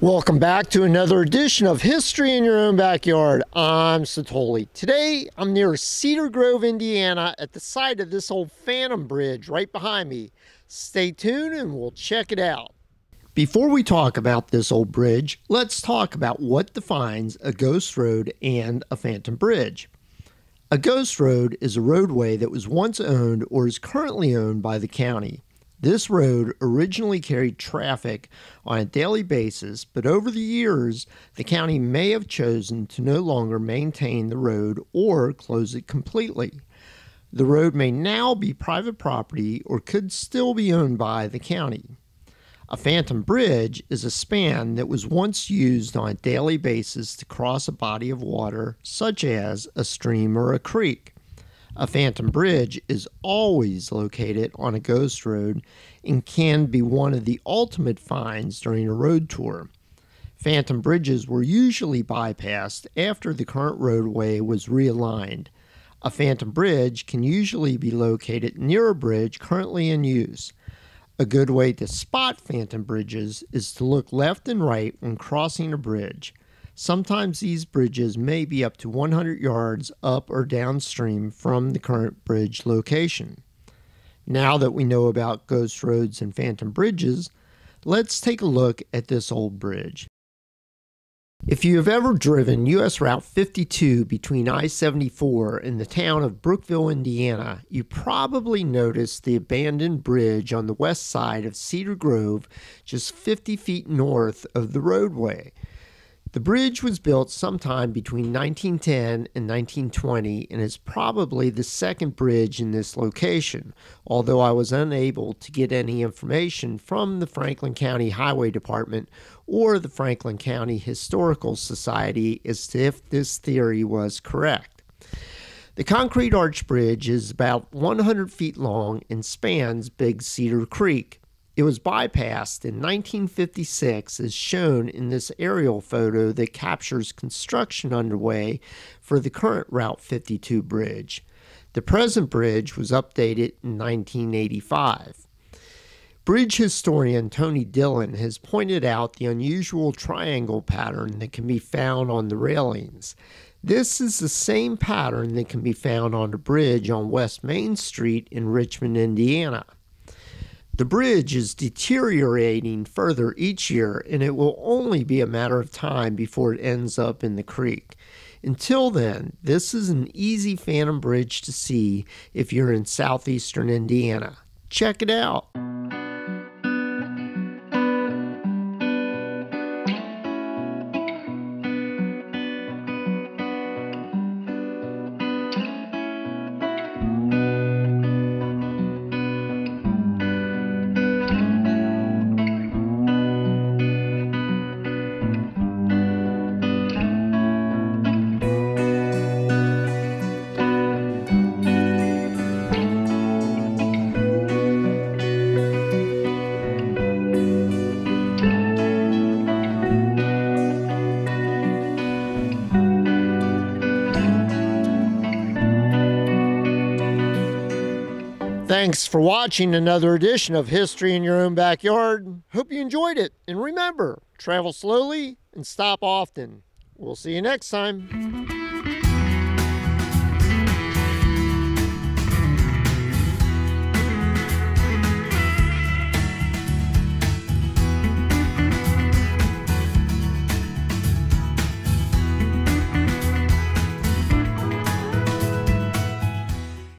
Welcome back to another edition of History in Your Own Backyard. I'm Satoli. Today, I'm near Cedar Grove, Indiana, at the site of this old Phantom Bridge right behind me. Stay tuned and we'll check it out. Before we talk about this old bridge, let's talk about what defines a ghost road and a phantom bridge. A ghost road is a roadway that was once owned or is currently owned by the county. This road originally carried traffic on a daily basis, but over the years, the county may have chosen to no longer maintain the road or close it completely. The road may now be private property or could still be owned by the county. A phantom bridge is a span that was once used on a daily basis to cross a body of water, such as a stream or a creek. A phantom bridge is always located on a ghost road and can be one of the ultimate finds during a road tour. Phantom bridges were usually bypassed after the current roadway was realigned. A phantom bridge can usually be located near a bridge currently in use. A good way to spot phantom bridges is to look left and right when crossing a bridge. Sometimes these bridges may be up to 100 yards up or downstream from the current bridge location. Now that we know about ghost roads and phantom bridges, let's take a look at this old bridge. If you have ever driven U.S. Route 52 between I-74 and the town of Brookville, Indiana, you probably noticed the abandoned bridge on the west side of Cedar Grove, just 50 feet north of the roadway. The bridge was built sometime between 1910 and 1920 and is probably the second bridge in this location, although I was unable to get any information from the Franklin County Highway Department or the Franklin County Historical Society as to if this theory was correct. The concrete arch bridge is about 100 feet long and spans Big Cedar Creek. It was bypassed in 1956 as shown in this aerial photo that captures construction underway for the current Route 52 bridge. The present bridge was updated in 1985. Bridge historian Tony Dillon has pointed out the unusual triangle pattern that can be found on the railings. This is the same pattern that can be found on the bridge on West Main Street in Richmond, Indiana. The bridge is deteriorating further each year, and it will only be a matter of time before it ends up in the creek. Until then, this is an easy phantom bridge to see if you're in southeastern Indiana. Check it out. Thanks for watching another edition of History in Your Own Backyard. Hope you enjoyed it. And remember, travel slowly and stop often. We'll see you next time.